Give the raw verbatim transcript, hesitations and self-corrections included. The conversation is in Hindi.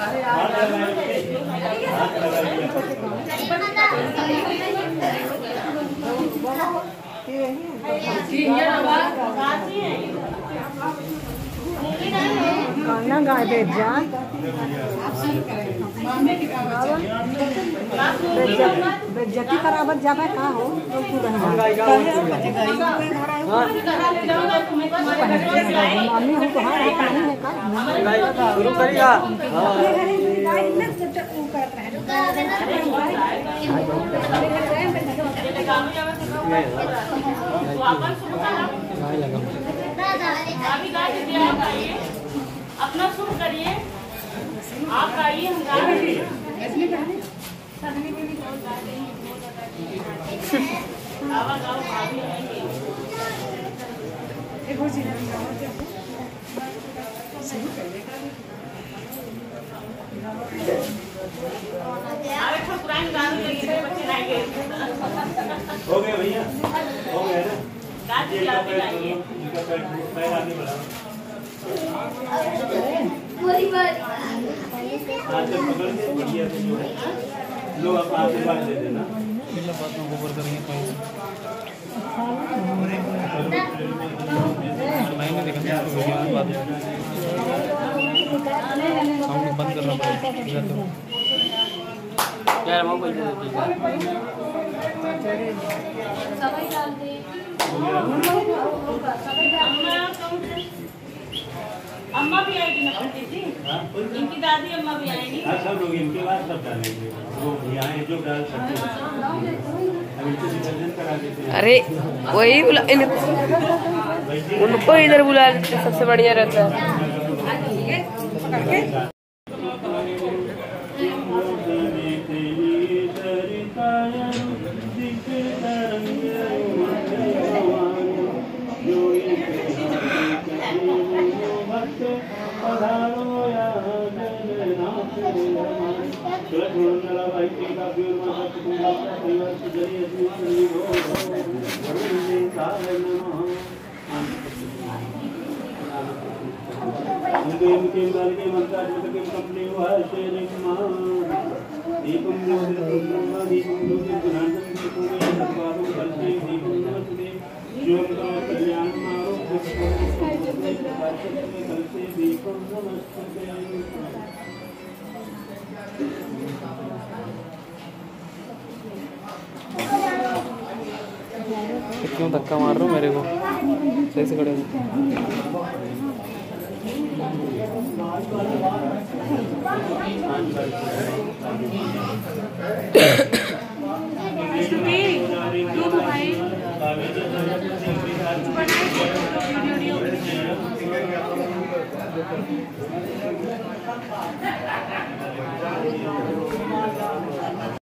गाना गाए बेच जा बेज्जती करावत जावे का हो मम्मी हम तो हाँ पानी है का शुरू करिएगा अपना शुरू करिए, आप गाइए, हम गा रहे हैं। हो गया भैया, हो गया ना? लोग आप आशीर्वाद दे देना। बात में गोबर करेंगे साउंड बंद करना पड़ेगा यार मोबाइल अम्मा भी आएगी ना पंडित जी, इनकी दादी अम्मा भी आएगी। सब लोग इनके बाद सब डालेंगे, वो यहाँ जो डाल सकते हैं, हम इनको विसर्जन करा देते हैं। अरे वही बुला उनको इधर बुला सबसे बढ़िया रहता है। क्यों धक्का मार रहे हो मेरे को? सही से खड़े हो।